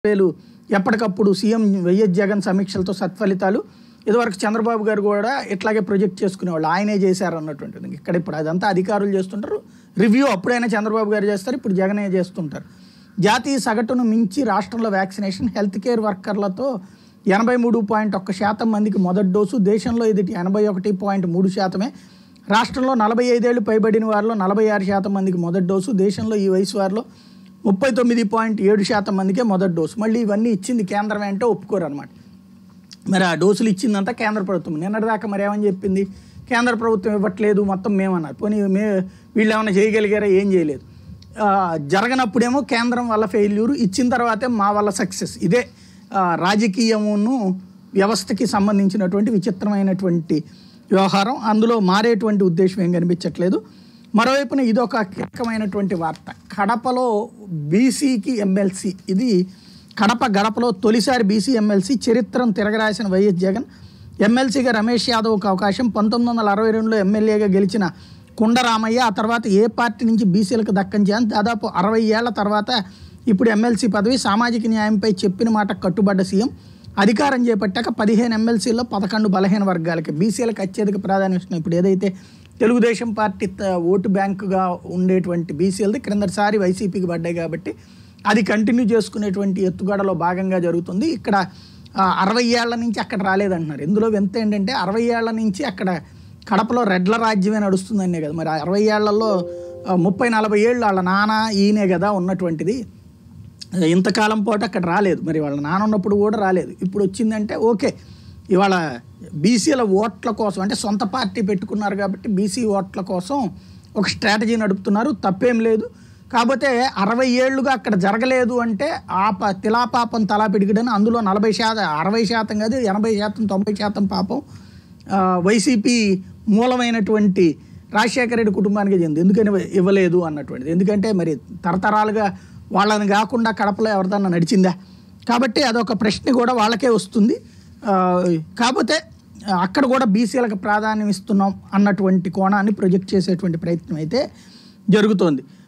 వేలు ఎప్పటికప్పుడు CM YS Jagan సమీక్షలతో సత్ఫలితాలు. ఇదివరకు చంద్రబాబు గారు కూడా ఇట్లాగే ప్రొజెక్ట్ చేసుకునేవాళ్ళు, ఆయనే చేశారు అన్నటువంటిది. ఇక్కడ ఇప్పుడు అదంతా అధికారులు చేస్తుంటారు, రివ్యూ అప్పుడైనా చంద్రబాబు గారు చేస్తారు, ఇప్పుడు జగనే చేస్తుంటారు. జాతీయ సగటును మించి రాష్ట్రంలో వ్యాక్సినేషన్, హెల్త్ కేర్ వర్కర్లతో 83.1% మందికి మొదటి డోసు, దేశంలో ఇది 81.3%. రాష్ట్రంలో 45 ఏళ్ళు పైబడిన వారిలో 46% మందికి మొదటి డోసు, దేశంలో ఈ వయసు వారిలో 39.7% మందికే మొదటి డోసు. మళ్ళీ ఇవన్నీ ఇచ్చింది కేంద్రం అంటే ఒప్పుకోరు అనమాట. మరి ఆ డోసులు ఇచ్చిందంతా కేంద్ర ప్రభుత్వం. నిన్నటిదాకా మరి ఏమని చెప్పింది, కేంద్ర ప్రభుత్వం ఇవ్వట్లేదు మొత్తం మేమన్నారు. పోనీ వీళ్ళు ఏమైనా చేయగలిగారా, ఏం చేయలేదు. జరగనప్పుడేమో కేంద్రం వల్ల ఫెయిల్యూరు, ఇచ్చిన తర్వాతే మా వల్ల సక్సెస్. ఇదే రాజకీయమును వ్యవస్థకి సంబంధించినటువంటి విచిత్రమైనటువంటి వ్యవహారం. అందులో మారేటువంటి ఉద్దేశం ఏం కనిపించట్లేదు. మరోవైపున ఇదొక కీలకమైనటువంటి వార్త. కడపలో బీసీకి ఎమ్మెల్సీ, ఇది కడప గడపలో తొలిసారి బీసీ ఎమ్మెల్సీ, చరిత్రను తిరగరాసిన వైఎస్ జగన్. ఎమ్మెల్సీగా రమేష్ యాదవ్కి అవకాశం. 1962లో ఎమ్మెల్యేగా గెలిచిన కుండరామయ్య ఆ తర్వాత ఏ పార్టీ నుంచి బీసీలకు దక్కని చేయని దాదాపు 60 ఏళ్ల తర్వాత ఇప్పుడు ఎమ్మెల్సీ పదవి. సామాజిక న్యాయంపై చెప్పిన మాట కట్టుబడ్డ సీఎం. అధికారం చేపట్టాక 15 ఎమ్మెల్సీల్లో 11 బలహీన వర్గాలకి, బీసీలకు అత్యధిక ప్రాధాన్యం ఇస్తున్నాం. ఇప్పుడు ఏదైతే తెలుగుదేశం పార్టీ ఓటు బ్యాంకుగా ఉండేటువంటి బీసీలది క్రిందటిసారి వైసీపీకి పడ్డాయి కాబట్టి అది కంటిన్యూ చేసుకునేటువంటి ఎత్తుగడలో భాగంగా జరుగుతుంది. ఇక్కడ 60 ఏళ్ల నుంచి అక్కడ రాలేదంటున్నారు. ఇందులో వింత ఏంటంటే 60 ఏళ్ల నుంచి అక్కడ కడపలో రెడ్ల రాజ్యమే నడుస్తుందనే కదా. మరి 60 ఏళ్లలో 30-40 ఏళ్ళు వాళ్ళ నాన్న ఈయనే కదా ఉన్నటువంటిది. ఇంతకాలం పాటు అక్కడ రాలేదు. మరి వాళ్ళ నాన్న ఉన్నప్పుడు కూడా రాలేదు, ఇప్పుడు వచ్చిందంటే ఓకే. ఇవాళ బీసీల ఓట్ల కోసం అంటే సొంత పార్టీ పెట్టుకున్నారు కాబట్టి బీసీ ఓట్ల కోసం ఒక స్ట్రాటజీ నడుపుతున్నారు, తప్పేం లేదు. కాకపోతే 60 ఏళ్ళుగా అక్కడ జరగలేదు అంటే తిలాపాపం తలా పిడికిడని. అందులో 40%, 60% కాదు 80%, 90% పాపం వైసీపీ మూలమైనటువంటి రాజశేఖర రెడ్డి కుటుంబానికి చెంది. ఎందుకని ఇవ్వలేదు అన్నటువంటిది. ఎందుకంటే మరి తరతరాలుగా వాళ్ళని కాకుండా కడపలో ఎవరిదన్నా నడిచిందా, కాబట్టి అదొక ప్రశ్న కూడా వాళ్ళకే వస్తుంది. కాకపోతే అక్కడ కూడా బీసీలకు ప్రాధాన్యం ఇస్తున్నాం అన్నటువంటి కోణాన్ని ప్రొజెక్ట్ చేసేటువంటి ప్రయత్నం అయితే జరుగుతోంది.